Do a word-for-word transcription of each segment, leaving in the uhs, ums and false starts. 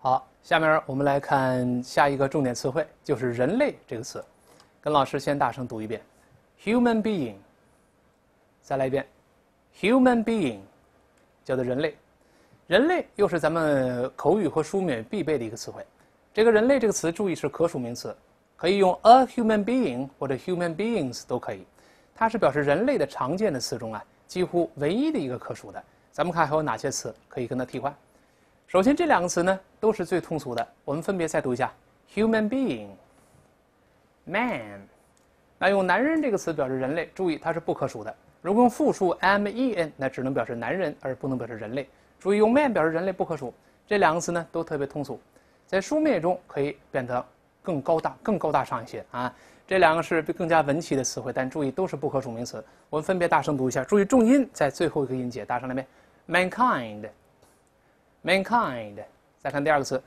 好，下面我们来看下一个重点词汇，就是人类这个词。跟老师先大声读一遍 ，human being。再来一遍 ，human being， 叫做人类。人类又是咱们口语和书面必备的一个词汇。这个人类这个词，注意是可数名词，可以用 a human being 或者 human beings 都可以。它是表示人类的常见的词中啊，几乎唯一的一个可数的。咱们看还有哪些词可以跟它替换。首先，这两个词呢都是最通俗的，我们分别再读一下 human being、man。那用男人这个词表示人类，注意它是不可数的。如果用复数 man， 那只能表示男人，而不能表示人类。注意用 man 表示人类不可数，这两个词呢都特别通俗，在书面中可以变得更高大、更高大上一些啊。这两个是更加文气的词汇，但注意都是不可数名词。我们分别大声读一下，注意重音在最后一个音节，大声来没 ？mankind。mankind， 再看第二个词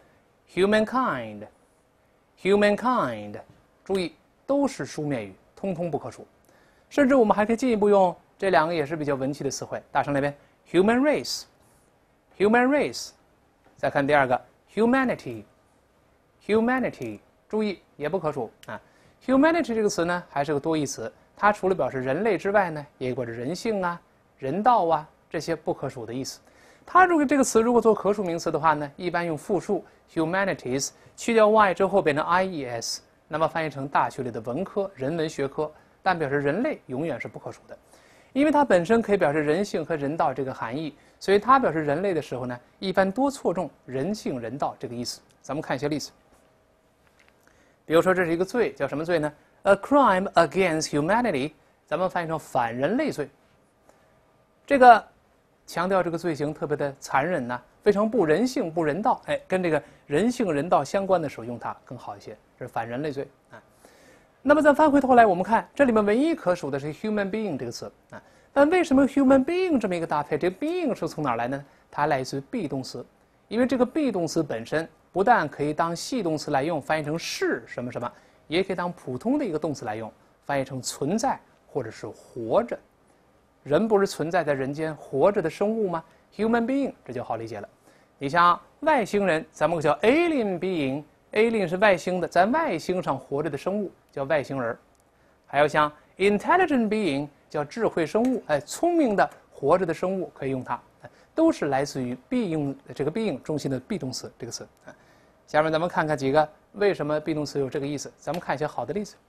，humankind，humankind， 注意都是书面语，通通不可数。甚至我们还可以进一步用这两个也是比较文气的词汇，大声来遍 ，human race，human race， 再看第二个 humanity，humanity， 注意也不可数啊。humanity 这个词呢还是个多义词，它除了表示人类之外呢，也有着人性啊、人道啊这些不可数的意思。它如果这个词如果做可数名词的话呢，一般用复数 humanities 去掉 y 之后变成 ies， 那么翻译成大学里的文科、人文学科，但表示人类永远是不可数的，因为它本身可以表示人性和人道这个含义，所以它表示人类的时候呢，一般多错重人性、人道这个意思。咱们看一些例子，比如说这是一个罪，叫什么罪呢 ？A crime against humanity， 咱们翻译成反人类罪。这个强调这个罪行特别的残忍呐、啊，非常不人性、不人道。哎，跟这个人性、人道相关的时候用它更好一些，这是反人类罪啊。那么再翻回头来，我们看这里面唯一可数的是 human being 这个词啊。但为什么 human being 这么一个搭配？这个 being 是从哪儿来呢？它来自于 be 动词，因为这个 be 动词本身不但可以当系动词来用，翻译成是什么什么，也可以当普通的一个动词来用，翻译成存在或者是活着。人不是存在在人间活着的生物吗 ？human being 这就好理解了。你像外星人，咱们叫 alien being。alien 是外星的，在外星上活着的生物叫外星人。还有像 intelligent being 叫智慧生物，哎，聪明的活着的生物可以用它，都是来自于 being 这个 being 中心的 be 动词这个词。下面咱们看看几个为什么 be 动词有这个意思。咱们看一些好的例子。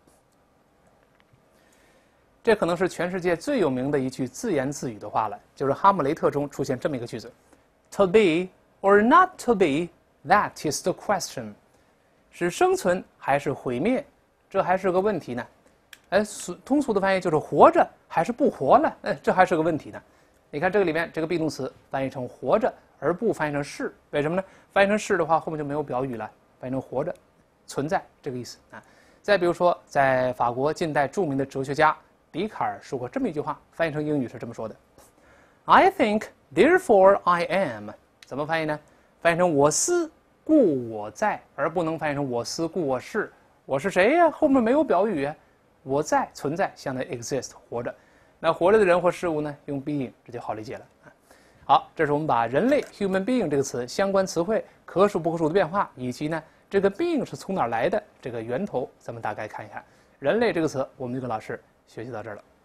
这可能是全世界最有名的一句自言自语的话了，就是《哈姆雷特》中出现这么一个句子 ：“To be or not to be, that is the question。”是生存还是毁灭，这还是个问题呢。哎，通俗的翻译就是活着还是不活了，哎，这还是个问题呢。你看这个里面这个 be 动词翻译成活着，而不翻译成是，为什么呢？翻译成是的话，后面就没有表语了，翻译成活着，存在这个意思啊。再比如说，在法国近代著名的哲学家笛卡尔说过这么一句话，翻译成英语是这么说的 ：“I think, therefore I am。”怎么翻译呢？翻译成我思。故我在，而不能翻译成我思故我是。我是谁呀？后面没有表语啊。我在存在，相当于 exist 活着。那活着的人或事物呢，用 being 这就好理解了。好，这是我们把人类 human being 这个词相关词汇可数不可数的变化，以及呢这个 being 是从哪儿来的这个源头，咱们大概看一看。人类这个词，我们就跟老师学习到这儿了。